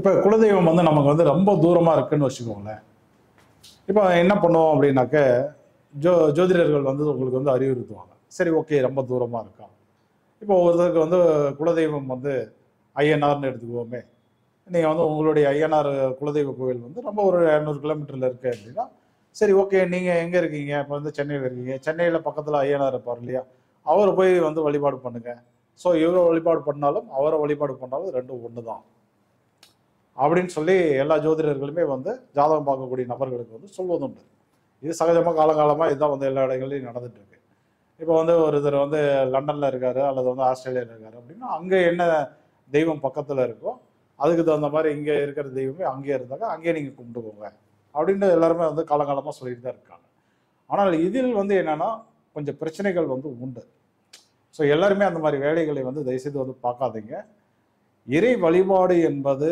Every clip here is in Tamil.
இப்போ குலதெய்வம் வந்து நமக்கு வந்து ரொம்ப தூரமாக இருக்குன்னு வச்சுக்கோங்களேன். இப்போ என்ன பண்ணுவோம் அப்படின்னாக்க, ஜோதிடர்கள் வந்து உங்களுக்கு வந்து அறிவுறுத்துவாங்க. சரி, ஓகே, ரொம்ப தூரமாக இருக்கா. இப்போ ஒருத்தருக்கு வந்து குலதெய்வம் வந்து ஐயனார்னு எடுத்துக்குவோமே. நீங்கள் வந்து உங்களுடைய ஐயனார் குலதெய்வ கோவில் வந்து ரொம்ப ஒரு 200 கிலோமீட்டரில் இருக்கு அப்படின்னா, சரி, ஓகே, நீங்கள் எங்கே இருக்கீங்க? இப்போ வந்து சென்னையில் இருக்கீங்க. சென்னையில் பக்கத்தில் ஐயனார் இருப்பார் இல்லையா? அவரை போய் வந்து வழிபாடு பண்ணுங்க. ஸோ இவரை வழிபாடு பண்ணாலும் அவரை வழிபாடு பண்ணாலும் ரெண்டும் ஒன்று தான் அப்படின்னு சொல்லி எல்லா ஜோதிடர்களுமே வந்து ஜாதகம் பார்க்கக்கூடிய நபர்களுக்கு வந்து சொல்வதுண்டு. இது சகஜமாக காலங்காலமாக இதுதான் வந்து எல்லா இடங்கள்லையும் நடந்துட்டு இருக்கு. இப்போ வந்து ஒருத்தர் வந்து லண்டனில் இருக்காரு அல்லது வந்து ஆஸ்திரேலியாவில் இருக்காரு அப்படின்னா, அங்கே என்ன தெய்வம் பக்கத்தில் இருக்கோ அதுக்கு தகுந்த மாதிரி இங்கே இருக்கிற தெய்வமே அங்கேயே இருந்தாங்க, அங்கேயே நீங்கள் கும்பிட்டுக்கோங்க அப்படின்னு எல்லாருமே வந்து காலங்காலமாக சொல்லிட்டு தான் இருக்காங்க. ஆனால் இதில் வந்து என்னன்னா கொஞ்சம் பிரச்சனைகள் வந்து உண்டு. ஸோ எல்லாருமே அந்த மாதிரி வேலைகளை வந்து தயவுசெய்து வந்து பார்க்காதீங்க. இறை வழிபாடு என்பது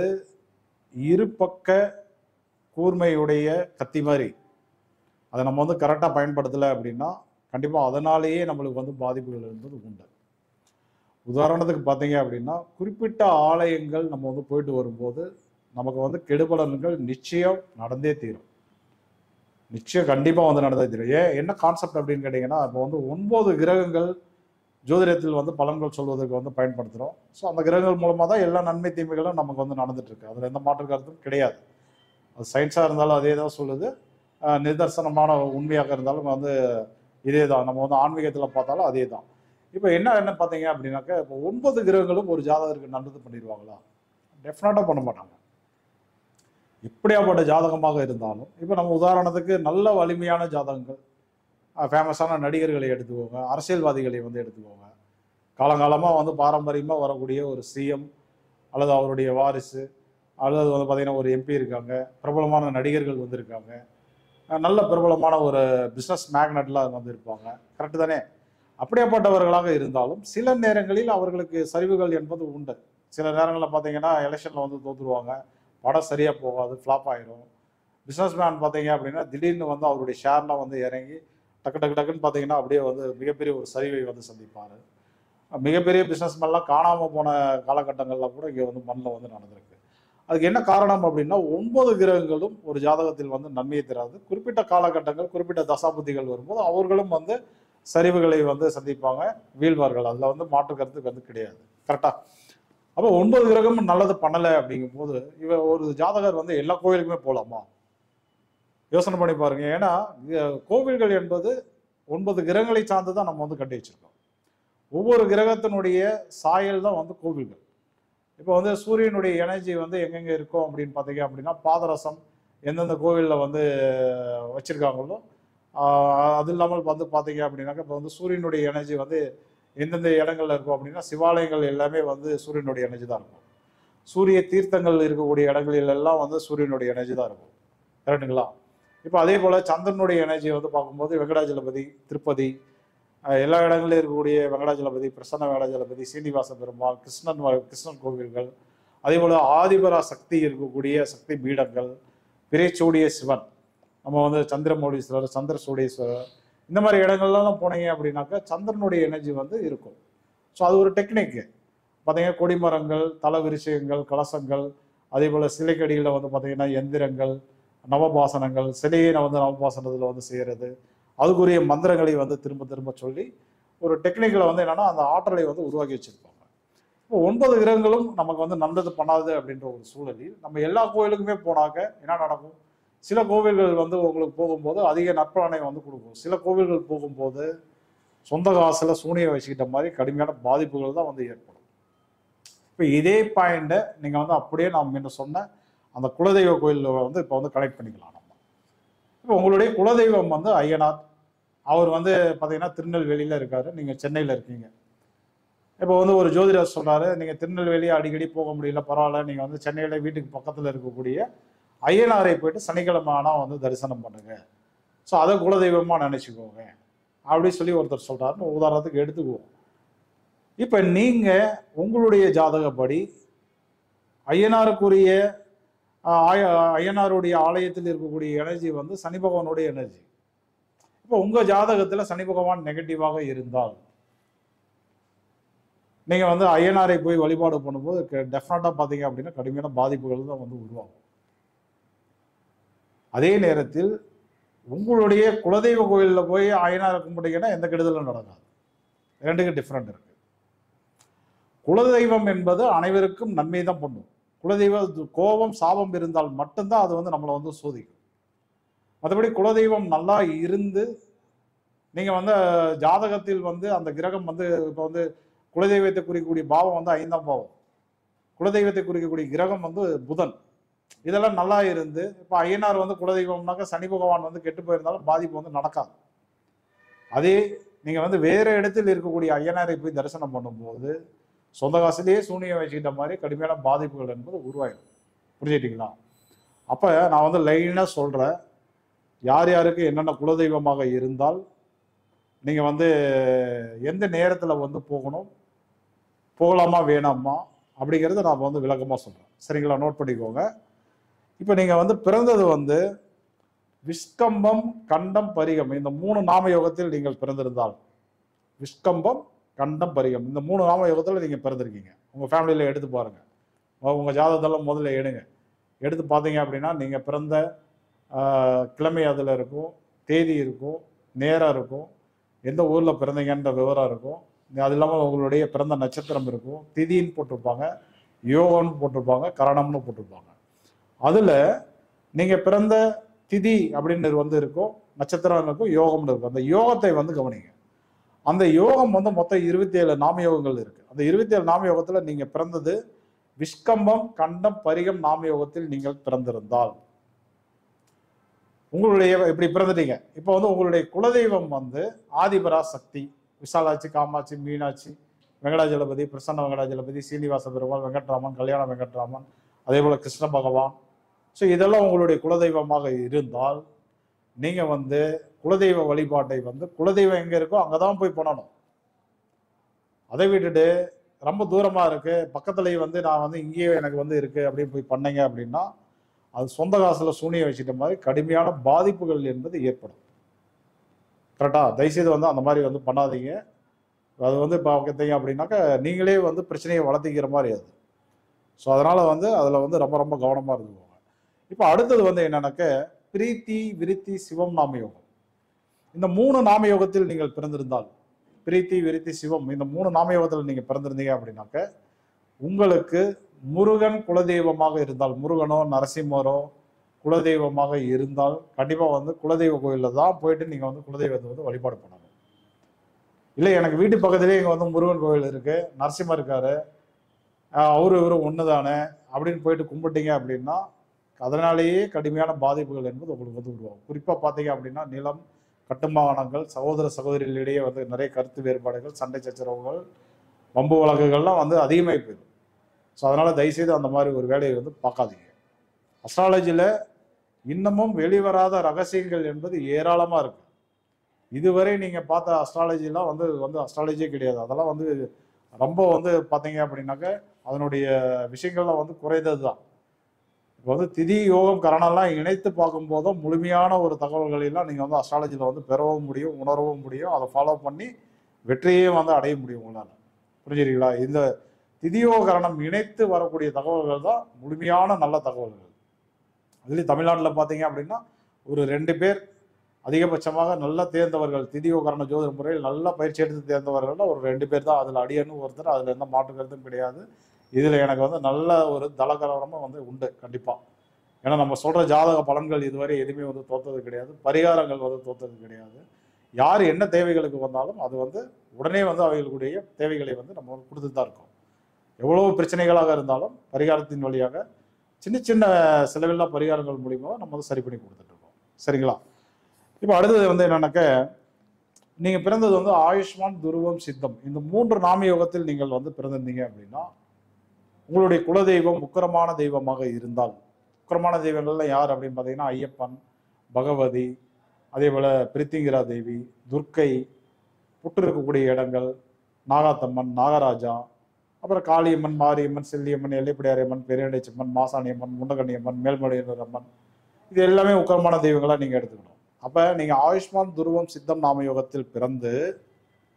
இருபக்க கூர்மையுடைய கத்தி மாதிரி. அதை நம்ம வந்து கரெக்டாக பயன்படுத்தலை அப்படின்னா கண்டிப்பாக அதனாலேயே நம்மளுக்கு வந்து பாதிப்புகள் என்பது உண்டு. உதாரணத்துக்கு பார்த்தீங்க அப்படின்னா, குறிப்பிட்ட ஆலயங்கள் நம்ம வந்து போயிட்டு வரும்போது நமக்கு வந்து கெடுபலன்கள் நிச்சயம் நடந்தே தீரும். நிச்சயம் கண்டிப்பாக வந்து நடந்தே தீரும். என்ன கான்செப்ட் அப்படின்னு கேட்டிங்கன்னா, இப்போ வந்து 9 கிரகங்கள் ஜோதிடத்தில் வந்து பலன்கள் சொல்வதற்கு வந்து பயன்படுத்துகிறோம். ஸோ அந்த கிரகங்கள் மூலமாக தான் எல்லா நன்மை தீமைகளும் நமக்கு வந்து நடந்துட்டு இருக்கு. அதில் எந்த மாற்று கருத்தும் கிடையாது. அது சயின்ஸாக இருந்தாலும் அதே தான் சொல்லுது, நிதர்சனமான உண்மையாக இருந்தாலும் வந்து இதே தான். நம்ம வந்து ஆன்மீகத்தில் பார்த்தாலும் அதே தான். இப்போ என்ன பார்த்தீங்க அப்படின்னாக்கா, இப்போ 9 கிரகங்களும் ஒரு ஜாதகருக்கு நல்லது பண்ணிடுவாங்களா? டெஃபினட்டாக பண்ண மாட்டாங்க. எப்படியாப்பட்ட ஜாதகமாக இருந்தாலும், இப்போ நம்ம உதாரணத்துக்கு நல்ல வலிமையான ஜாதகங்கள், ஃபேமஸான நடிகர்களை எடுத்துக்கோங்க, அரசியல்வாதிகளை வந்து எடுத்துக்கோங்க. காலங்காலமாக வந்து பாரம்பரியமாக வரக்கூடிய ஒரு சிஎம் அல்லது அவருடைய வாரிசு அல்லது வந்து பார்த்தீங்கன்னா ஒரு எம்பி இருக்காங்க, பிரபலமான நடிகர்கள் வந்து இருக்காங்க, நல்ல பிரபலமான ஒரு பிஸ்னஸ் மேக்னட்லாம் வந்து இருப்பாங்க. கரெக்டு தானே? அப்படியாப்பட்டவர்களாக இருந்தாலும் சில நேரங்களில் அவர்களுக்கு சரிவுகள் என்பது உண்டு. சில நேரங்களில் பார்த்தீங்கன்னா எலெக்ஷனில் வந்து தோற்றுருவாங்க, படம் சரியாக போகாது, ஃப்ளாப் ஆயிரும். பிஸ்னஸ் மேன் பார்த்தீங்க அப்படின்னா திடீர்னு வந்து அவருடைய ஷேர்லாம் வந்து இறங்கி டக்கு டக்கு டக்குன்னு பார்த்தீங்கன்னா அப்படியே வந்து மிகப்பெரிய ஒரு சரிவை வந்து சந்திப்பார். மிகப்பெரிய பிஸ்னஸ்மேன்லாம் காணாமல் போன காலகட்டங்களில் கூட இங்கே வந்து மண்ணில் வந்து நடந்திருக்கு. அதுக்கு என்ன காரணம் அப்படின்னா, 9 கிரகங்களும் ஒரு ஜாதகத்தில் வந்து நன்மையை தராது. குறிப்பிட்ட காலகட்டங்கள், குறிப்பிட்ட தசாபுத்திகள் வரும்போது அவர்களும் வந்து சரிவுகளை வந்து சந்திப்பாங்க, வீழ்வார்கள். அதில் வந்து மாற்று கருத்துக்கு வந்து கிடையாது. கரெக்டா? அப்போ 9 கிரகமும் நல்லது பண்ணலை அப்படிங்கும்போது ஒரு ஜாதகர் வந்து எல்லா கோவிலுக்குமே போகலாமா? யோசனை பண்ணி பாருங்க. ஏன்னா கோவில்கள் என்பது 9 கிரகங்களை சார்ந்து தான் நம்ம வந்து கட்டி வச்சிருக்கோம். ஒவ்வொரு கிரகத்தினுடைய சாயல் தான் வந்து கோவில்கள். இப்போ வந்து சூரியனுடைய எனர்ஜி வந்து எங்கெங்கே இருக்கும் அப்படின்னு பார்த்தீங்க அப்படின்னா, பாதரசம் எந்தெந்த கோவிலில் வந்து வச்சுருக்காங்களோ, அது இல்லாமல் வந்து பார்த்தீங்க அப்படின்னாக்கா, இப்போ வந்து சூரியனுடைய எனர்ஜி வந்து எந்தெந்த இடங்கள்ல இருக்கும் அப்படின்னா, சிவாலயங்கள் எல்லாமே வந்து சூரியனுடைய எனர்ஜி தான் இருக்கும். சூரிய தீர்த்தங்கள் இருக்கக்கூடிய இடங்களில் எல்லாம் வந்து சூரியனுடைய எனர்ஜி தான் இருக்கும். கரெக்டுங்களா? இப்போ அதே போல் சந்திரனுடைய எனர்ஜி வந்து பார்க்கும்போது வெங்கடாஜலபதி, திருப்பதி, எல்லா இடங்களிலும் இருக்கக்கூடிய வெங்கடாஜலபதி, பிரசன்ன வெங்கடாஜலபதி, சீனிவாச பெருமாள், கிருஷ்ணன் கோவில்கள், அதே போல் ஆதிபரா சக்தி இருக்கக்கூடிய சக்தி பீடங்கள், பிறைச்சூடிய சிவன், நம்ம வந்து சந்திரமௌலீஸ்வரர், சந்திரசூடேஸ்வரர், இந்த மாதிரி இடங்கள்லாம் போனீங்க அப்படின்னாக்கா சந்திரனுடைய எனர்ஜி வந்து இருக்கும். ஸோ அது ஒரு டெக்னிக்கு. பார்த்தீங்கன்னா கொடிமரங்கள், தல விருஷயங்கள், கலசங்கள், அதே போல் சிலைக்கடியில் வந்து பார்த்தீங்கன்னா எந்திரங்கள், நவபாசனங்கள், சிலையை வந்து நவபாசனத்தில் வந்து செய்கிறது, அதுக்குரிய மந்திரங்களை வந்து திரும்ப திரும்ப சொல்லி ஒரு டெக்னிக்கில் வந்து என்னன்னா அந்த ஆற்றலை வந்து உருவாக்கி வச்சிருப்பாங்க. இப்போ 9 கிரகங்களும் நமக்கு வந்து நல்லது பண்ணாது அப்படின்ற ஒரு சூழலில் நம்ம எல்லா கோயிலுக்குமே போனாக்க என்ன நடக்கும்? சில கோவில்கள் வந்து உங்களுக்கு போகும்போது அதிக நற்பலனை வந்து கொடுக்கும். சில கோவில்கள் போகும்போது சொந்த காசுல சூனியை வச்சுக்கிட்ட மாதிரி கடுமையான பாதிப்புகள் தான் வந்து ஏற்படும். இப்போ இதே பாயிண்ட்டை நீங்கள் வந்து அப்படியே நாம் முன்ன சொன்ன அந்த குலதெய்வ கோயிலில் வந்து இப்போ வந்து கனெக்ட் பண்ணிக்கலாம் நம்ம. இப்போ உங்களுடைய குலதெய்வம் வந்து ஐயனார், அவர் வந்து பார்த்தீங்கன்னா திருநெல்வேலியில் இருக்காரு, நீங்கள் சென்னையில் இருக்கீங்க. இப்போ வந்து ஒரு ஜோதிடர் சொல்றாரு, நீங்கள் திருநெல்வேலி அடிக்கடி போக முடியல, பரவாயில்ல, நீங்கள் வந்து சென்னையில் வீட்டுக்கு பக்கத்தில் இருக்கக்கூடிய ஐயனாரை போயிட்டு சனிக்கிழமை ஆனால் வந்து தரிசனம் பண்ணுங்க, ஸோ அதை குலதெய்வமாக நினச்சிக்கோங்க அப்படி சொல்லி ஒருத்தர் சொல்றாருன்னு உதாரணத்துக்கு எடுத்துக்குவோம். இப்போ நீங்கள் உங்களுடைய ஜாதகப்படி ஐயனாருக்குரிய ஐயனாருடைய ஆலயத்தில் இருக்கக்கூடிய எனர்ஜி வந்து சனி பகவானுடைய எனர்ஜி. இப்போ உங்க ஜாதகத்துல சனி பகவான் நெகட்டிவாக இருந்தால் நீங்கள் வந்து ஐயனாரை போய் வழிபாடு பண்ணும்போது டெஃபினட்டாக பார்த்தீங்க அப்படின்னா கடுமையான பாதிப்புகள் தான் வந்து உருவாகும். அதே நேரத்தில் உங்களுடைய குலதெய்வ கோயிலில் போய் ஐயனாரை கும்பிட்டீங்கன்னா எந்த கெடுதலும் நடக்காது. ரெண்டுக்கும் டிஃப்ரெண்ட் இருக்கு. குலதெய்வம் என்பது அனைவருக்கும் நன்மை தான் பண்ணும். குலதெய்வ கோபம் சாபம் இருந்தால் மட்டும்தான் அது வந்து நம்மளை வந்து சோதிக்கும். மற்றபடி குலதெய்வம் நல்லா இருந்து நீங்கள் வந்து ஜாதகத்தில் வந்து அந்த கிரகம் வந்து இப்போ வந்து குலதெய்வத்தை குறிக்கக்கூடிய பாவம் வந்து 5ஆம் பாவம், குலதெய்வத்தை குறிக்கக்கூடிய கிரகம் வந்து புதன், இதெல்லாம் நல்லா இருந்து இப்போ ஐயனார் வந்து குலதெய்வம்னாக்கா சனி பகவான் வந்து கெட்டு போயிருந்தாலும் பாதிப்பு வந்து நடக்காது. அதே நீங்கள் வந்து வேறு இடத்தில் இருக்கக்கூடிய ஐயனாரை போய் தரிசனம் பண்ணும்போது சொந்த காசுலேயே சூனியம் வச்சுக்கிட்ட மாதிரி கடுமையான பாதிப்புகள் என்பது உருவாயிடும். புரிஞ்சுக்கிட்டீங்களா? அப்போ நான் வந்து லைனாக சொல்கிறேன், யார் யாருக்கு என்னென்ன குலதெய்வமாக இருந்தால் நீங்கள் வந்து எந்த நேரத்தில் வந்து போகணும், போகலாமா வேணாமா அப்படிங்கிறத நான் வந்து விளக்கமாக சொல்கிறேன். சரிங்களா? நோட் பண்ணிக்கோங்க. இப்போ நீங்கள் வந்து பிறந்தது வந்து விஷ்கம்பம், கண்டம், பரிகம் இந்த 3 நாம யோகத்தில் நீங்கள் பிறந்திருந்தால், விஷ்கம்பம், கண்டம், பரிகம் இந்த 3 நாம யோகத்தில் நீங்கள் பிறந்திருக்கீங்க. உங்கள் ஃபேமிலியில் எடுத்து பாருங்கள். உங்கள் ஜாதகத்தெல்லாம் முதல்ல எடுத்து பார்த்தீங்க அப்படின்னா நீங்கள் பிறந்த கிழமை அதில் இருக்கும், தேதி இருக்கும், நேரம் இருக்கும், எந்த ஊரில் பிறந்தீங்கன்ற விவரம் இருக்கும். அது இல்லாமல் உங்களுடைய பிறந்த நட்சத்திரம் இருக்கும், திதின்னு போட்டிருப்பாங்க, யோகம்னு போட்டிருப்பாங்க, கரணம்னு போட்டிருப்பாங்க. அதில் நீங்கள் பிறந்த திதி அப்படின்னு வந்து இருக்கும், நட்சத்திரம் இருக்கும், யோகம்னு இருக்கும். அந்த யோகத்தை வந்து கவனிங்க. அந்த யோகம் வந்து மொத்தம் 27 நாமயோகங்கள் இருக்கு. அந்த 27 நாமயோகத்தில் நீங்கள் பிறந்தது விஷ்கம்பம், கண்டம், பரிகம் நாமயோகத்தில் நீங்கள் பிறந்திருந்தால் உங்களுடைய இப்படி பிறந்துட்டீங்க. இப்போ வந்து உங்களுடைய குலதெய்வம் வந்து ஆதிபரா சக்தி, விசாலாட்சி, காமாட்சி, மீனாட்சி, வெங்கடாஜலபதி, பிரசன்ன வெங்கடாஜலபதி, சீனிவாச பெருமாள், வெங்கட்ராமன், கல்யாண வெங்கட்ராமன், அதே போல் கிருஷ்ண பகவான். ஸோ இதெல்லாம் உங்களுடைய குலதெய்வமாக இருந்தால் நீங்கள் வந்து குலதெய்வ வழிபாட்டை வந்து குலதெய்வம் எங்கே இருக்கோ அங்கே தான் போய் பண்ணணும். அதை விட்டுட்டு ரொம்ப தூரமாக இருக்குது பக்கத்துலேயே வந்து நான் வந்து இங்கேயே எனக்கு வந்து இருக்குது அப்படின்னு போய் பண்ணீங்க அப்படின்னா அது சொந்த காசில் சூனியம் வச்சுட்ட மாதிரி கடுமையான பாதிப்புகள் என்பது ஏற்படும். கரெக்டா? தயவுசெய்து வந்து அந்த மாதிரி வந்து பண்ணாதீங்க. அது வந்து பார்த்தீங்க அப்படின்னாக்கா நீங்களே வந்து பிரச்சனையை வளர்த்திக்கிற மாதிரி அது. ஸோ அதனால் வந்து அதில் வந்து ரொம்ப ரொம்ப கவனமாக இருந்துக்கோங்க. இப்போ அடுத்தது வந்து என்னன்னாக்க பிரீத்தி, விருத்தி, சிவம் நாமயோகம். இந்த 3 நாமயோகத்தில் நீங்கள் பிறந்திருந்தால், பிரீத்தி, விருத்தி, சிவம் இந்த 3 நாமயோகத்தில் நீங்கள் பிறந்திருந்தீங்க அப்படின்னாக்க உங்களுக்கு முருகன் குலதெய்வமாக இருந்தால், முருகனோ நரசிம்மரோ குலதெய்வமாக இருந்தால் கண்டிப்பாக வந்து குலதெய்வ கோயிலில் தான் போயிட்டு நீங்கள் வந்து குலதெய்வத்தை வந்து வழிபாடு பண்ணணும். இல்லை எனக்கு வீட்டு பக்கத்துலேயே இங்கே வந்து முருகன் கோயில் இருக்குது, நரசிம்மர் இருக்காரு, இவரு ஒன்று தானே அப்படின்னு போயிட்டு கும்பிட்டீங்க அப்படின்னா அதனாலேயே கடுமையான பாதிப்புகள் என்பது உங்களுக்கு வந்து உருவாகும். குறிப்பாக பார்த்தீங்க அப்படின்னா நிலம், கட்டுமானங்கள், சகோதர சகோதரிகளிடையே வந்து நிறைய கருத்து வேறுபாடுகள், சண்டை சச்சரவுகள், வம்பு வழக்குகள்லாம் வந்து அதிகமாகி போயிடும். ஸோ அதனால் தயவுசெய்து அந்த மாதிரி ஒரு வேலையை வந்து பார்க்காதீங்க. அஸ்ட்ராலஜியில் இன்னமும் வெளிவராத ரகசியங்கள் என்பது ஏராளமாக இருக்குது. இதுவரை நீங்கள் பார்த்த அஸ்ட்ராலஜிலாம் வந்து அஸ்ட்ராலஜியே கிடையாது. அதெல்லாம் வந்து ரொம்ப வந்து பார்த்தீங்க அப்படின்னாக்க அதனுடைய விஷயங்கள்லாம் வந்து குறைந்தது தான். இப்போ வந்து திதி, யோகம், கரணம்லாம் இணைத்து பார்க்கும்போதும் முழுமையான ஒரு தகவல்களெல்லாம் நீங்கள் வந்து அஸ்ட்ராலஜியில் வந்து பெறவும் முடியும், உணரவும் முடியும், அதை ஃபாலோ பண்ணி வெற்றியே வந்து அடைய முடியும் உங்களால். புரிஞ்சுறீங்களா? இந்த திதியோக கரணம் இணைத்து வரக்கூடிய தகவல்கள் தான் முழுமையான நல்ல தகவல்கள். அதுலேயும் தமிழ்நாட்டில் பார்த்தீங்க அப்படின்னா ஒரு 2 பேர் அதிகபட்சமாக நல்ல தேர்ந்தவர்கள், திதியோக கரண ஜோதிட முறையில் நல்ல பயிற்சி எடுத்து தேர்ந்தவர்கள் ஒரு 2 பேர் தான். அதில் அடியன்னு ஒருத்தர், அதில் எந்த மாற்று கருத்தும் கிடையாது. இதில் எனக்கு வந்து நல்ல ஒரு தலகரணமும் வந்து உண்டு கண்டிப்பாக. ஏன்னா நம்ம சொல்கிற ஜாதக பலன்கள் இதுவரை எதுவுமே வந்து தோற்றது கிடையாது, பரிகாரங்கள் வந்து தோற்றது கிடையாது. யார் என்ன தேவைகளுக்கு வந்தாலும் அது வந்து உடனே வந்து அவைகளுடைய தேவைகளை வந்து நம்ம கொடுத்துட்டு தான் இருக்கோம். எவ்வளோ பிரச்சனைகளாக இருந்தாலும் பரிகாரத்தின் வழியாக சின்ன சின்ன செலவில்லா பரிகாரங்கள் மூலியமாக நம்ம வந்து சரி பண்ணி கொடுத்துட்ருக்கோம். சரிங்களா? இப்போ அடுத்தது வந்து என்னன்னாக்க நீங்கள் பிறந்தது வந்து ஆயுஷ்மான், துருவம், சித்தம் இந்த 3 நாமயோகத்தில் நீங்கள் வந்து பிறந்திருந்தீங்க அப்படின்னா உங்களுடைய குலதெய்வம் உக்கிரமான தெய்வமாக இருந்தால், உக்கிரமான தெய்வங்கள்லாம் யார் அப்படின்னு பார்த்தீங்கன்னா ஐயப்பன், பகவதி, அதே போல் பிரித்திங்கிரா தேவி, துர்க்கை, புற்று இருக்கக்கூடிய இடங்கள், நாகாத்தம்மன், நாகராஜா, அப்புறம் காளியம்மன், மாரியம்மன், செல்லியம்மன், எல்லைப்படியாரியம்மன், பெரியடைச்சம்மன், மாசாணியம்மன், முண்டகண்ணியம்மன், மேல்மலையனூர் அம்மன், இது எல்லாமே உக்கிரமான தெய்வங்களாக நீங்கள் எடுத்துக்கணும். அப்போ நீங்கள் ஆயுஷ்மான், துருவம், சித்தம் நாமயோகத்தில் பிறந்து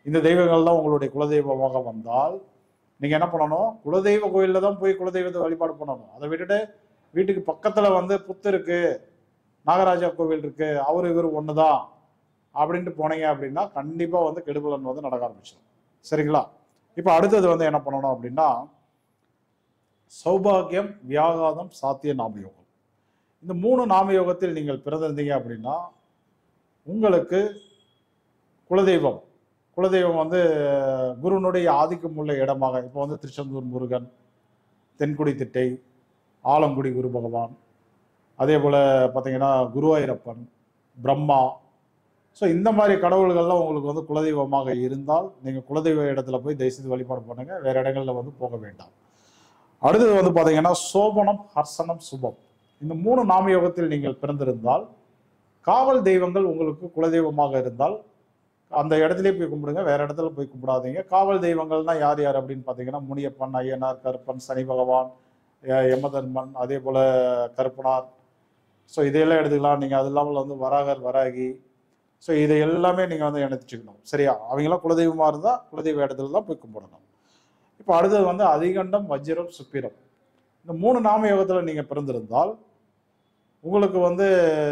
இந்த தெய்வங்கள் தான் உங்களுடைய குலதெய்வமாக வந்தால் நீங்கள் என்ன பண்ணணும், குலதெய்வ கோயிலில் தான் போய் குலதெய்வத்தை வழிபாடு பண்ணணும். அதை விட்டுட்டு வீட்டுக்கு பக்கத்தில் வந்து புத்து இருக்கு, நாகராஜா கோவில் இருக்கு, அவரு இவர் ஒன்று தான் அப்படின்ட்டு போனீங்க அப்படின்னா கண்டிப்பாக வந்து கெடுபலன் வந்து நடக்க ஆரம்பிச்சிடும். சரிங்களா? இப்போ அடுத்தது வந்து என்ன பண்ணணும் அப்படின்னா, சௌபாகியம், வியாகாதம், சாத்திய நாமயோகம். இந்த 3 நாமயோகத்தில் நீங்கள் பிறந்திருந்தீங்க அப்படின்னா உங்களுக்கு குலதெய்வம் குலதெய்வம் வந்து குருனுடைய ஆதிக்கம் உள்ள இடமாக, இப்போ வந்து திருச்செந்தூர் முருகன், தென்குடி திட்டை, ஆலங்குடி குரு பகவான், அதே போல் பார்த்தீங்கன்னா குருவாயூரப்பன், பிரம்மா, ஸோ இந்த மாதிரி கடவுள்கள்லாம் உங்களுக்கு வந்து குலதெய்வமாக இருந்தால் நீங்கள் குலதெய்வ இடத்துல போய் தயவுசெய்து வழிபாடு பண்ணுங்க, வேற இடங்களில் வந்து போக வேண்டாம். அடுத்தது வந்து பார்த்தீங்கன்னா சோபனம், ஹர்சனம், சுபம். இந்த 3 நாமயோகத்தில் நீங்கள் பிறந்திருந்தால் காவல் தெய்வங்கள் உங்களுக்கு குலதெய்வமாக இருந்தால் அந்த இடத்துல போய் கும்பிடுங்க, வேற இடத்துல போய் கும்பிடாதீங்க. காவல் தெய்வங்கள்னா யார் யார் அப்படின்னு பார்த்தீங்கன்னா முனியப்பன், ஐயனார், கருப்பன், சனி பகவான், யமதர்மன், அதே போல கருப்பனார், ஸோ இதையெல்லாம் எடுத்துக்கலாம். நீங்கள் அது இல்லாமல் வந்து வராகர், வராகி, ஸோ இதை எல்லாமே நீங்கள் வந்து இணைச்சிக்கணும். சரியா? அவங்களாம் குலதெய்வமாக இருந்தால் குலதெய்வ இடத்துல தான் போய் கும்பிடணும். இப்போ அடுத்தது வந்து அதிகண்டம், வஜ்ரம், சுப்பிரம். இந்த 3 நாமயோகத்தில் நீங்கள் பிறந்திருந்தால் உங்களுக்கு வந்து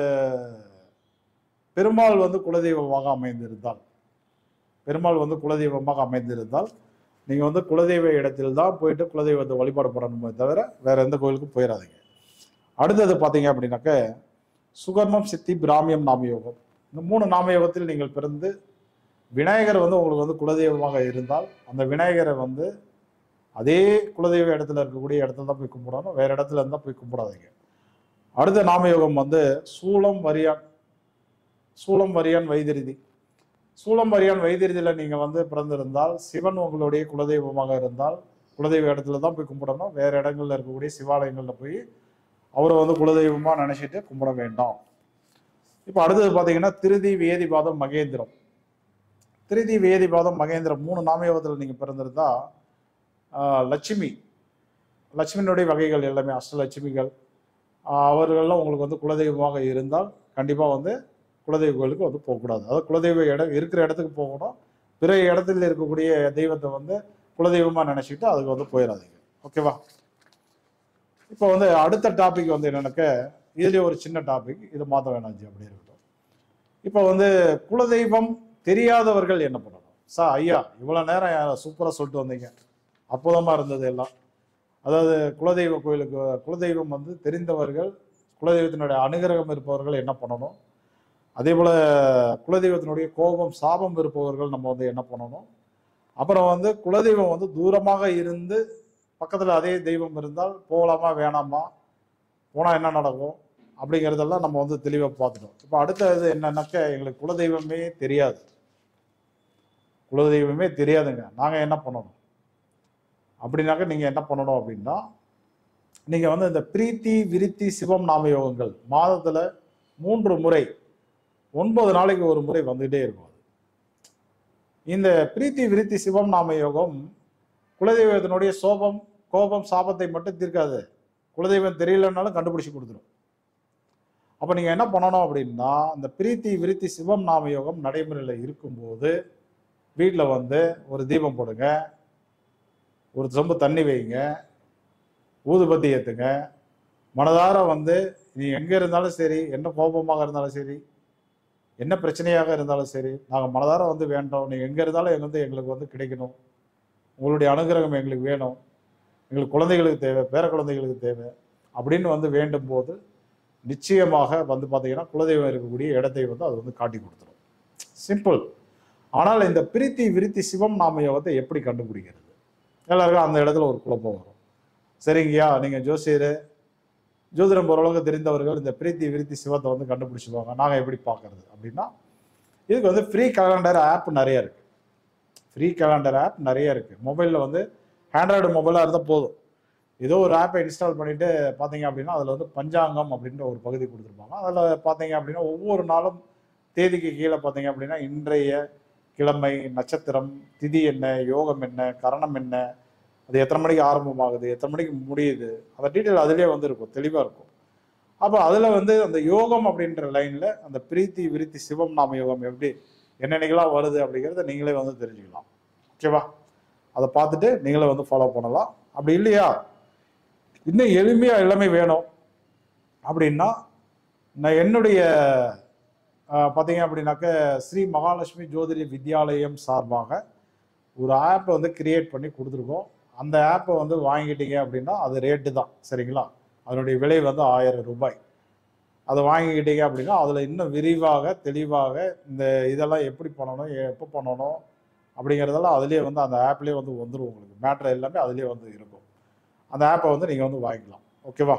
பெருமாள் வந்து குலதெய்வமாக அமைந்திருந்தால் நீங்கள் வந்து குலதெய்வ இடத்தில் தான் போயிட்டு குலதெய்வத்தை வழிபாடு பண்ணணுமே தவிர வேற எந்த கோயிலுக்கும் போயிடாதீங்க. அடுத்தது பார்த்தீங்க அப்படின்னாக்க சுகர்மம், சித்தி, பிராமியம் நாமயோகம். இந்த 3 நாமயோகத்தில் நீங்கள் பிறந்து விநாயகர் வந்து உங்களுக்கு வந்து குலதெய்வமாக இருந்தால் அந்த விநாயகரை வந்து அதே குலதெய்வ இடத்துல இருக்கக்கூடிய இடத்துல தான் போய் கும்பிடணும், வேற இடத்துல இருந்தால் போய் கும்பிடாதீங்க. அடுத்த நாமயோகம் வந்து சூளம், வரியான், வைத்திருதி. சூளம், வரியான், வைத்திருதியில் நீங்கள் வந்து பிறந்திருந்தால் சிவன் உங்களுடைய குலதெய்வமாக இருந்தால் குலதெய்வ இடத்துல தான் போய் கும்பிடணும், வேற இடங்கள்ல இருக்கக்கூடிய சிவாலயங்களில் போய் அவரை வந்து குலதெய்வமாக நினைச்சிட்டு கும்பிட வேண்டாம். இப்போ அடுத்தது பார்த்தீங்கன்னா திருதி, வேதிபாதம், மகேந்திரம். திருதி, வேதிபாதம், மகேந்திரம் 3 நாமயோகத்தில் நீங்கள் பிறந்திருந்தா லட்சுமியினுடைய வகைகள் எல்லாமே அஷ்டலட்சுமிகள் அவர்கள்லாம் உங்களுக்கு வந்து குலதெய்வமாக இருந்தால் கண்டிப்பாக வந்து குலதெய்வ கோயிலுக்கு வந்து போகக்கூடாது. அதாவது குலதெய்வ இடம் இருக்கிற இடத்துக்கு போகணும், பிற இடத்துல இருக்கக்கூடிய தெய்வத்தை வந்து குலதெய்வமாக நினச்சிக்கிட்டு அதுக்கு வந்து போயிடாதீங்க. ஓகேவா? இப்போ வந்து அடுத்த டாபிக் வந்து என்னன்னாக்க இதுலேயே ஒரு சின்ன டாபிக், இது மாற்ற வேணாச்சு அப்படி இருக்கட்டும். இப்போ வந்து குலதெய்வம் தெரியாதவர்கள் என்ன பண்ணணும்? ஐயா இவ்வளோ நேரம் சூப்பராக சொல்லிட்டு வந்தீங்க, அற்புதமாக இருந்தது எல்லாம். அதாவது குலதெய்வ கோயிலுக்கு குலதெய்வம் வந்து தெரிந்தவர்கள், குலதெய்வத்தினுடைய அனுகிரகம் இருப்பவர்கள் என்ன பண்ணணும், அதே போல் குலதெய்வத்தினுடைய கோபம், சாபம் இருப்பவர்கள் நம்ம வந்து என்ன பண்ணணும், அப்புறம் வந்து குலதெய்வம் வந்து தூரமாக இருந்து பக்கத்தில் அதே தெய்வம் இருந்தால் போகலாமா வேணாமா, போனால் என்ன நடக்கும் அப்படிங்கிறதெல்லாம் நம்ம வந்து தெளிவாக பார்த்துட்டோம். இப்போ அடுத்தது என்னன்னாக்க எங்களுக்கு குலதெய்வமே தெரியாதுங்க, நாங்கள் என்ன பண்ணணும் அப்படின்னாக்க நீங்கள் என்ன பண்ணணும் அப்படின்னா நீங்கள் வந்து இந்த பிரீத்தி, விருத்தி, சிவம் நாமயோகங்கள் மாதத்தில் 3 முறை 9 நாளைக்கு ஒரு முறை வந்துகிட்டே இருக்கும். இந்த பிரீத்தி, விருத்தி, சிவம் நாமயோகம் குலதெய்வத்தினுடைய கோபம், சாபத்தை மட்டும் தீர்க்காது, குலதெய்வம் தெரியலன்னாலும் கண்டுபிடிச்சி கொடுத்துரும். அப்போ நீங்கள் என்ன பண்ணணும் அப்படின்னா இந்த பிரீத்தி, விருத்தி, சிவம் நாமயோகம் நடைமுறையில் இருக்கும்போது வீட்டில் வந்து ஒரு தீபம் போடுங்க, ஒரு சொம்பு தண்ணி வைங்க, ஊதுபத்தி ஏற்றுங்க, மனதார வந்து நீ எங்கே இருந்தாலும் சரி, என்ன கோபமாக இருந்தாலும் சரி, என்ன பிரச்சனையாக இருந்தாலும் சரி, நாங்கள் மனதார வந்து வேண்டோம், நீங்கள் எங்கே இருந்தாலும் எங்களுக்கு வந்து கிடைக்கணும், உங்களுடைய அனுகிரகம் எங்களுக்கு வேணும், எங்களுக்கு குழந்தைகளுக்கு தேவை, பேர குழந்தைகளுக்கு தேவை அப்படின்னு வந்து வேண்டும் போது நிச்சயமாக வந்து பார்த்தீங்கன்னா குலதெய்வம் இருக்கக்கூடிய இடத்தை வந்து அது வந்து காட்டி கொடுத்துரும். சிம்பிள். ஆனால் இந்த பிரீத்தி, விருத்தி, சிவம் நாமயோகத்தை எப்படி கண்டுபிடிக்கிறது? எல்லாருக்கும் அந்த இடத்துல ஒரு குழப்பம் வரும். சரிங்கய்யா, நீங்கள் ஜோதிடம் ஓரளவுக்கு தெரிந்தவர்கள் இந்த பிரீத்தி, விருத்தி, சிவத்தை வந்து கண்டுபிடிச்சிடுவாங்க, நாங்கள் எப்படி பார்க்கறது அப்படின்னா இதுக்கு வந்து ஃப்ரீ கேலண்டர் ஆப் நிறைய இருக்குது. மொபைலில் வந்து ஆண்ட்ராய்டு மொபைலாக இருந்தால் போதும், ஏதோ ஒரு ஆப்பை இன்ஸ்டால் பண்ணிவிட்டு பார்த்தீங்க அப்படின்னா அதில் வந்து பஞ்சாங்கம் அப்படின்ற ஒரு பகுதி கொடுத்துருப்பாங்க. அதில் பார்த்தீங்க அப்படின்னா ஒவ்வொரு நாளும் தேதிக்கு கீழே பார்த்தீங்க அப்படின்னா இன்றைய கிழமை, நட்சத்திரம், திதி என்ன, யோகம் என்ன, கரணம் என்ன, அது எத்தனை மணிக்கு ஆரம்பமாகுது, எத்தனை மணிக்கு முடியுது, அந்த டீட்டெயில் அதிலே வந்து இருக்கும், தெளிவாக இருக்கும். அப்போ அதில் வந்து அந்த யோகம் அப்படின்ற லைனில் அந்த பிரீத்தி, விருத்தி, சிவம் நாம யோகம் எப்படி என்னென்னைக்கெல்லாம் வருது அப்படிங்கிறத நீங்களே வந்து தெரிஞ்சுக்கலாம். ஓகேவா? அதை பார்த்துட்டு நீங்களே வந்து ஃபாலோ பண்ணலாம். அப்படி இல்லையா, இன்னும் எளிமையாக எல்லாமே வேணும் அப்படின்னா, நான் என்னுடைய பார்த்தீங்க அப்படின்னாக்க ஸ்ரீ மகாலட்சுமி ஜோதிட வித்யாலயம் சார்பாக ஒரு ஆப்பை வந்து கிரியேட் பண்ணி கொடுத்துருக்கோம். அந்த ஆப்பை வந்து வாங்கிட்டீங்க அப்படின்னா அது ரேட்டு தான், சரிங்களா? அதனுடைய விலை வந்து 1000 ரூபாய். அதை வாங்கிக்கிட்டீங்க அப்படின்னா அதில் இன்னும் விரிவாக தெளிவாக இந்த இதெல்லாம் எப்படி பண்ணணும், எப்போ பண்ணணும் அப்படிங்கிறதெல்லாம் அதுலேயே வந்து அந்த ஆப்லேயே வந்து வந்துடும். உங்களுக்கு மேட்ரு எல்லாமே அதுலேயே வந்து இருக்கும். அந்த ஆப்பை வந்து நீங்கள் வந்து வாங்கிக்கலாம். ஓகேவா?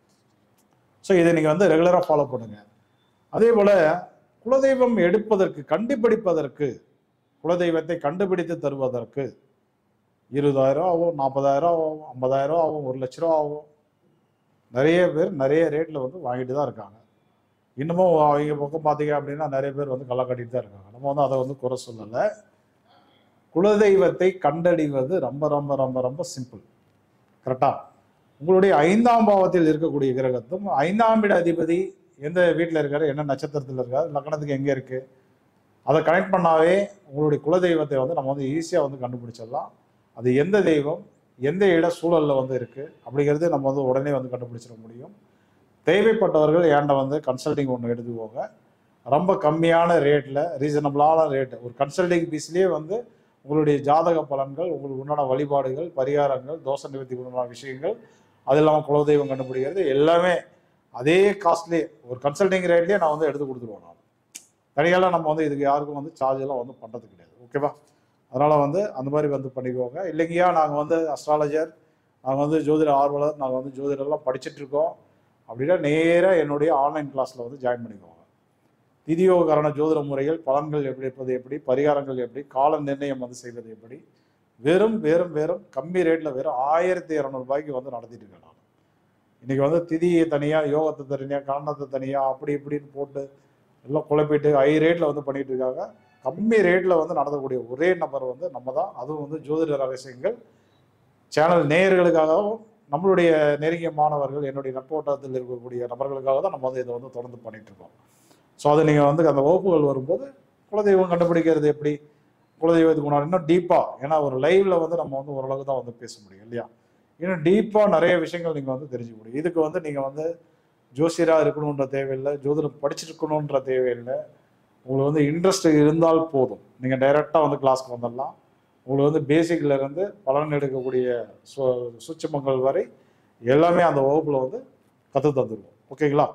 ஸோ இதை நீங்கள் வந்து ரெகுலராக ஃபாலோ பண்ணுங்கள். அதே போல் குலதெய்வம் எடுப்பதற்கு, கண்டுபிடிப்பதற்கு, குலதெய்வத்தை கண்டுபிடித்து தருவதற்கு 20,000 ஆகும், 40,000 ஆகும், 50,000 ஆகும், 1,00,000 ஆகும். நிறைய பேர் நிறைய ரேட்டில் வந்து வாங்கிட்டு தான் இருக்காங்க. இன்னமும் அவங்க பக்கம் பார்த்தீங்க அப்படின்னா நிறைய பேர் வந்து களை கட்டிட்டு தான் இருக்காங்க. நம்ம வந்து அதை வந்து குறை சொல்லலை. குலதெய்வத்தை கண்டறிவது ரொம்ப ரொம்ப ரொம்ப ரொம்ப சிம்பிள். கரெக்டா? உங்களுடைய 5ஆம் பாவத்தில் இருக்கக்கூடிய கிரகத்தும் 5ஆம் இட அதிபதி எந்த வீட்டில் இருக்காரு, என்ன நட்சத்திரத்தில் இருக்காரு, லக்னத்துக்கு எங்கே இருக்கு, அதை கனெக்ட் பண்ணாவே உங்களுடைய குலதெய்வத்தை வந்து நம்ம வந்து ஈஸியாக வந்து கண்டுபிடிச்சிடலாம். அது எந்த தெய்வம் எந்த இட சூழலில் வந்து இருக்குது அப்படிங்கிறது நம்ம வந்து உடனே வந்து கண்டுபிடிச்சிட முடியும். தேவைப்பட்டவர்கள் ஏன்ட வந்து கன்சல்டிங் ஒன்று எடுத்துக்கோங்க. ரொம்ப கம்மியான ரேட்டில், ரீசனபிளான ரேட்டு, ஒரு கன்சல்டிங் பீஸ்லேயே வந்து உங்களுடைய ஜாதக பலன்கள், உங்களுக்கு உண்டான வழிபாடுகள், பரிகாரங்கள், தோஷ நிவர்த்தி உண்டான விஷயங்கள், அது இல்லாமல் குலதெய்வம் கண்டுபிடிக்கிறது எல்லாமே அதே காஸ்ட்லேயே ஒரு கன்சல்டிங் ரேட்லேயே நான் வந்து எடுத்து கொடுத்துருவோம். நான் தனியாலாம் நம்ம வந்து இதுக்கு யாருக்கும் வந்து சார்ஜ் எல்லாம் வந்து பண்ணுறது கிடையாது. ஓகேவா? அதனால் வந்து அந்த மாதிரி வந்து பண்ணிக்குவோங்க. இல்லைங்கய்யா நாங்கள் வந்து அஸ்ட்ராலஜர், நாங்கள் வந்து ஜோதிட ஆர்வலர், நாங்கள் வந்து ஜோதிடெல்லாம் படிச்சுட்ருக்கோம் அப்படின்னா நேராக என்னுடைய ஆன்லைன் கிளாஸில் வந்து ஜாயின் பண்ணிக்குவோங்க. திதியோகரண ஜோதிட முறைகள், பலன்கள் எப்படி இருப்பது, எப்படி பரிகாரங்கள், எப்படி கால நிர்ணயம் வந்து செய்வது, எப்படி வெறும் வெறும் வெறும் கம்மி ரேட்டில் வெறும் 1200 ரூபாய்க்கு வந்து நடத்திட்டு இருக்கேன். நான் இன்றைக்கி வந்து திதியை தனியாக, யோகத்தை தனியாக, கரணத்தை தனியாக அப்படி இப்படின்னு போட்டு எல்லாம் குழப்பிட்டு ஹை ரேட்டில் வந்து பண்ணிகிட்டு இருக்காங்க. கம்மி ரேட்டில் வந்து நடத்தக்கூடிய ஒரே நபர் வந்து நம்ம தான். அதுவும் வந்து ஜோதிட ரகசியங்கள் சேனல் நேயர்களுக்காகவும் நம்மளுடைய நெருங்கிய மாணவர்கள், என்னுடைய நட்போட்டத்தில் இருக்கக்கூடிய நபர்களுக்காக தான் நம்ம வந்து இதை வந்து தொடர்ந்து பண்ணிகிட்டு இருக்கோம். ஸோ அது நீங்கள் வந்து அந்த வகுப்புகள் வரும்போது குலதெய்வம் கண்டுபிடிக்கிறது எப்படி, குலதெய்வத்துக்கு முன்னாடி இன்னும் டீப்பாக, ஏன்னா ஒரு லைவ்ல வந்து நம்ம வந்து ஓரளவுக்கு தான் வந்து பேச முடியும் இல்லையா, இன்னும் டீப்பாக நிறைய விஷயங்கள் நீங்கள் வந்து தெரிஞ்சுக்க முடியும். இதுக்கு வந்து நீங்கள் வந்து ஜோசியராக இருக்கணுன்ற தேவையில்லை, ஜோதிடம் படிச்சிருக்கணுன்ற தேவையில்லை. உங்களுக்கு வந்து இன்ட்ரெஸ்ட் இருந்தால் போதும், நீங்கள் டைரெக்டாக வந்து கிளாஸ்க்கு வந்துடலாம். உங்களுக்கு வந்து பேசிக்ல இருந்து பலன் எடுக்கக்கூடிய சூட்சுமங்கள் வரை எல்லாமே அந்த வகுப்பில் வந்து கற்று தந்துடுவோம். ஓகேங்களா?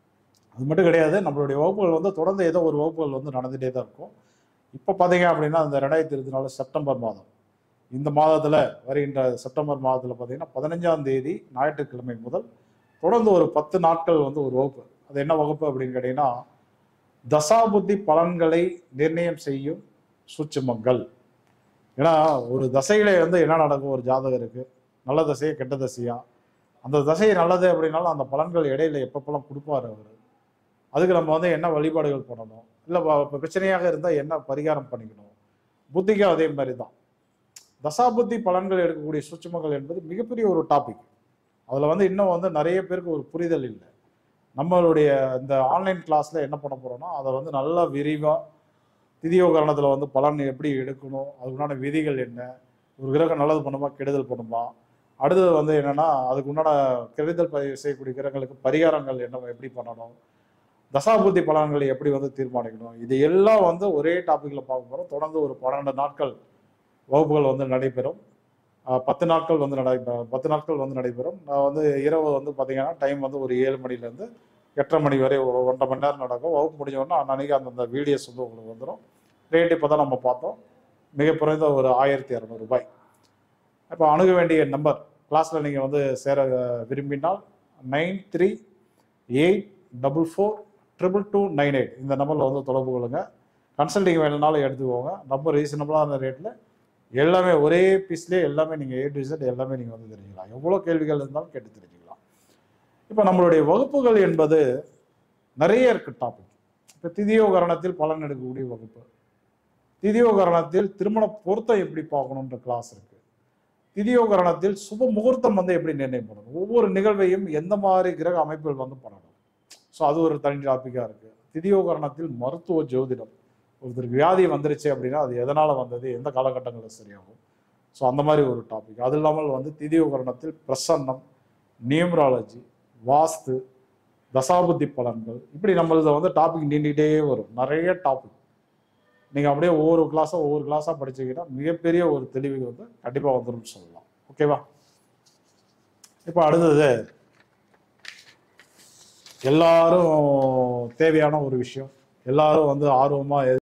அது மட்டும் கிடையாது, நம்மளுடைய வகுப்புகள் வந்து தொடர்ந்து ஏதோ ஒரு வகுப்புகள் வந்து நடந்துகிட்டே தான் இருக்கும். இப்போ பார்த்தீங்க அப்படின்னா இந்த 2024 செப்டம்பர் மாதம், இந்த மாதத்தில் வருகின்ற செப்டம்பர் மாதத்தில் பார்த்தீங்கன்னா 15ஆம் தேதி ஞாயிற்றுக்கிழமை முதல் தொடர்ந்து ஒரு 10 நாட்கள் வந்து ஒரு வகுப்பு. அது என்ன வகுப்பு அப்படின்னு கேட்டிங்கன்னா, தசாபுத்தி பலன்களை நிர்ணயம் செய்யும் சூட்சுமங்கள். ஏன்னா ஒரு தசையில வந்து என்ன நடக்கும், ஒரு ஜாதகருக்கு நல்ல தசையா கெட்ட தசையா, அந்த தசை நல்லது அப்படின்னாலும் அந்த பலன்கள் இடையில எப்பப்பெல்லாம் கொடுப்பாரு அவர், அதுக்கு நம்ம வந்து என்ன வழிபாடுகள் பண்ணணும், இல்லை பிரச்சனையாக இருந்தால் என்ன பரிகாரம் பண்ணிக்கணும். புத்திக்கும் அதே மாதிரி தான். தசாபுத்தி பலன்கள் எடுக்கக்கூடிய சூட்சுமங்கள் என்பது மிகப்பெரிய ஒரு டாபிக். அதில் வந்து இன்னும் வந்து நிறைய பேருக்கு ஒரு புரிதல் இல்லை. நம்மளுடைய இந்த ஆன்லைன் கிளாஸில் என்ன பண்ண போகிறோம்னா, அதை வந்து நல்லா விரிவாக திதியோகரணத்தில் வந்து பலன் எப்படி எடுக்கணும், அதுக்குண்டான விதிகள் என்ன, ஒரு கிரகம் நல்லது பண்ணுமா கெடுதல் பண்ணுமா, அடுத்தது வந்து என்னென்னா அதுக்கு உண்டான கெடுதல் செய்யக்கூடிய கிரகங்களுக்கு பரிகாரங்கள் என்ன எப்படி பண்ணணும், தசாபுத்தி பலன்களை எப்படி வந்து தீர்மானிக்கணும், இது எல்லாம் வந்து ஒரே டாப்பிக்கில் பார்க்க போகிறோம். தொடர்ந்து ஒரு 12 நாட்கள் வகுப்புகள் வந்து நடைபெறும். 10 நாட்கள் வந்து 10 நாட்கள் வந்து நடைபெறும். நான் வந்து இரவு வந்து பார்த்தீங்கன்னா டைம் வந்து ஒரு 7 மணிலேருந்து 8:30 மணி வரை ஒரு 1.5 மணி நேரம் நடக்கும். வகுப்பு முடிஞ்சோன்னா அன்னைக்கு அந்தந்த வீடியோஸ் வந்து உங்களுக்கு வந்துடும். ரேட் இப்போ தான் நம்ம பார்த்தோம், மிக குறைந்த ஒரு 1200 ரூபாய். இப்போ அணுக வேண்டிய நம்பர், கிளாஸில் நீங்கள் வந்து சேர விரும்பினால் 9384422298 இந்த நம்பரில் வந்து தொடர்பு கொள்ளுங்கள். கன்சல்டிங் வேணுனாலும் எடுத்துக்கோங்க. ரொம்ப ரீசனபிளான ரேட்டில் எல்லாமே ஒரே பீஸ்லேயே எல்லாமே நீங்கள் A to Z எல்லாமே நீங்கள் வந்து தெரிஞ்சுக்கலாம். எவ்வளோ கேள்விகள் இருந்தாலும் கேட்டு தெரிஞ்சுக்கலாம். இப்போ நம்மளுடைய வகுப்புகள் என்பது நிறைய இருக்கு டாபிக். இப்போ திதியோகரணத்தில் பலன் எடுக்கக்கூடிய வகுப்பு, திதியோகரணத்தில் திருமண பொருத்தம் எப்படி பார்க்கணுன்ற கிளாஸ் இருக்கு, திதியோகரணத்தில் சுப முகூர்த்தம் வந்து எப்படி நிர்ணயம் பண்ணணும், ஒவ்வொரு நிகழ்வையும் எந்த மாதிரி கிரக அமைப்புகள் வந்து பண்ணணும். ஸோ அது ஒரு தனி டாப்பிக்காக இருக்குது. திதியோகரணத்தில் மருத்துவ ஜோதிடம், ஒருத்தருக்கு வியாதி வந்துருச்சு அப்படின்னா அது எதனால் வந்தது, எந்த காலகட்டங்களில் சரியாகும். ஸோ அந்த மாதிரி ஒரு டாபிக். அது இல்லாமல் வந்து திதி உகரணத்தில் பிரசன்னம், நியூமராலஜி, வாஸ்து, தசாபுத்தி பலன்கள், இப்படி நம்மளது வந்து டாபிக் நீண்டிகிட்டே வரும். நிறைய டாபிக் நீங்கள் அப்படியே ஒவ்வொரு கிளாஸாக படிச்சுக்கிட்டா மிகப்பெரிய ஒரு தெளிவு வந்து கண்டிப்பாக வந்துடும் சொல்லலாம். ஓகேவா? இப்போ அடுத்தது எல்லாரும் தேவையான ஒரு விஷயம், எல்லாரும் வந்து ஆர்வமாக